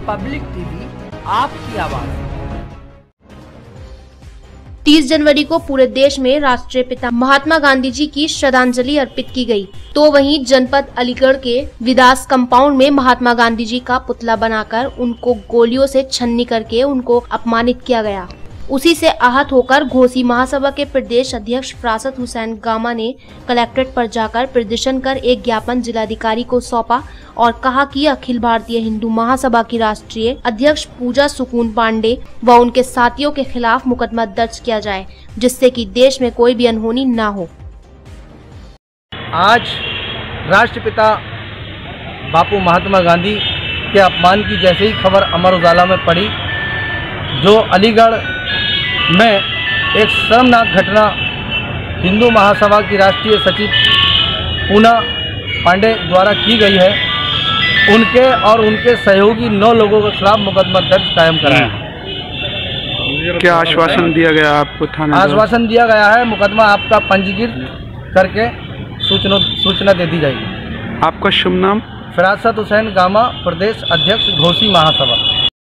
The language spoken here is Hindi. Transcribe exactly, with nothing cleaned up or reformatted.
पब्लिक टीवी, आपकी आवाज। तीस जनवरी को पूरे देश में राष्ट्रीय पिता महात्मा गांधी जी की श्रद्धांजलि अर्पित की गई, तो वहीं जनपद अलीगढ़ के विदास कंपाउंड में महात्मा गांधी जी का पुतला बनाकर उनको गोलियों से छन्नी करके उनको अपमानित किया गया। उसी से आहत होकर घोसी महासभा के प्रदेश अध्यक्ष फरासत हुसैन गामा ने कलेक्ट्रेट पर जाकर प्रदर्शन कर एक ज्ञापन जिलाधिकारी को सौंपा और कहा कि अखिल भारतीय हिंदू महासभा की राष्ट्रीय अध्यक्ष पूजा सुकून पांडे व उनके साथियों के खिलाफ मुकदमा दर्ज किया जाए, जिससे कि देश में कोई भी अनहोनी न हो। आज राष्ट्रपिता बापू महात्मा गांधी के अपमान की जैसे ही खबर अमर उजाला में पड़ी, जो अलीगढ़ में एक शर्मनाक घटना हिंदू महासभा की राष्ट्रीय सचिव पूना पांडे द्वारा की गई है, उनके और उनके सहयोगी नौ लोगों के खिलाफ मुकदमा दर्ज कायम करा है। क्या आश्वासन दिया गया आपको थाने? आश्वासन दिया गया है मुकदमा आपका पंजीकृत करके सूचना सूचना दे दी जाएगी। आपका शुभ नाम? फरासत हुसैन गामा, प्रदेश अध्यक्ष घोसी महासभा।